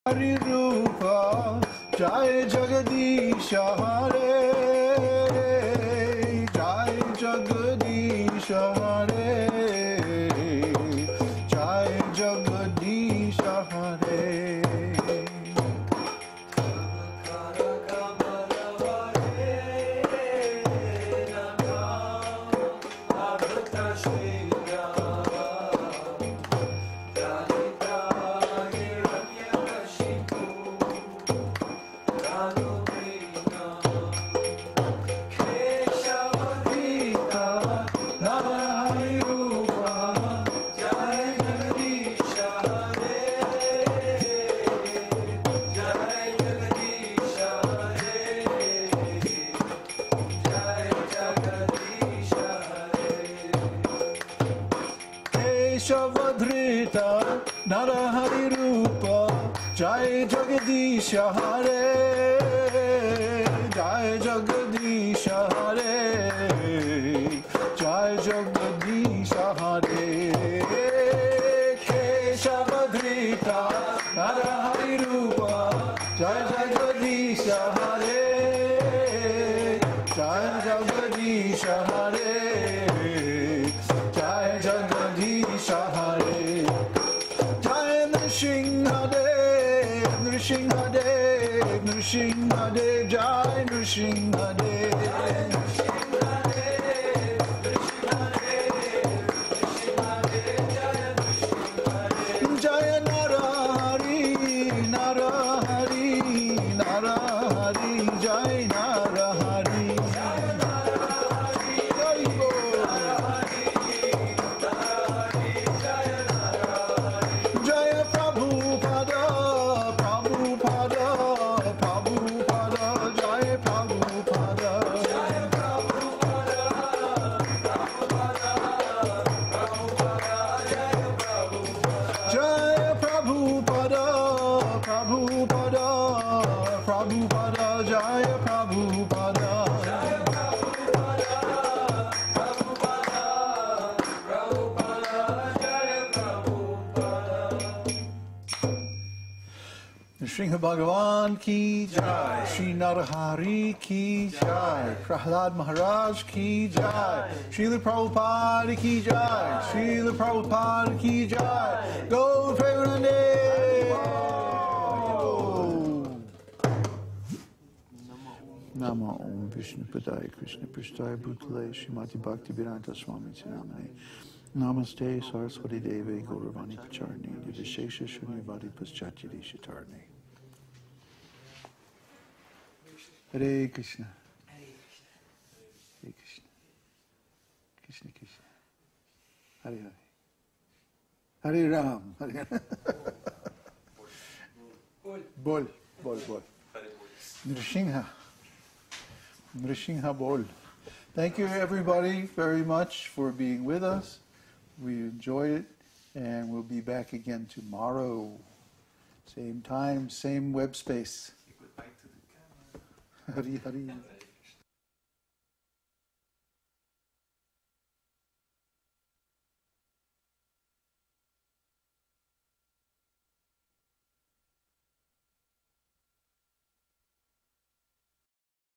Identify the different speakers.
Speaker 1: Hari Rupa, Jai Jagadisha Hare, Jai Jagadisha Hare, Jai Jagadisha Hare. Keshavadhrita Narahari Rupa Jai Jagadisha Hare Jai Jagadisha Hare Jai Jagadisha Hare Keshavadhrita Narahari Rupa Jai Jagadisha Hare Jai Jagadisha Hare Jai Jagadisha Hare Jai Nrsimhadev Nrsimhadev Nrsimhadev Jai Nrsimhadev Jaya Narahari Narahari Narahari Jai Narahari Jaya Prabhupada Prabhupada Prabhupada Jaya Prabhupada Jaya Prabhupada Prabhupada Prabhupada Jaya Prabhupada Nrsimha Bhagavan ki jai, Shri Narahari ki jai, Prahlad Maharaj ki jai, Srila Prabhupada ki jai, Srila Prabhupada ki jai, Gaur Premanande. Namo Om Vishnu Padaya Krishna Prasthaya Bhutale Srimati Bhakti Vedanta Swami Namane. Namaste Saraswati Deve Gauravani Pacharni Nivishesha Shunyavadi Paschatiri Shatarni. Hare Krishna. Hare Krishna. Krishna Krishna. Hare Hare. Hare Ram. Hare Bol. Nrsimha. Nrsimha Bol. Thank you everybody very much for being with us. We enjoyed it, and we'll be back again tomorrow. Same time, same web space. Hari Hari.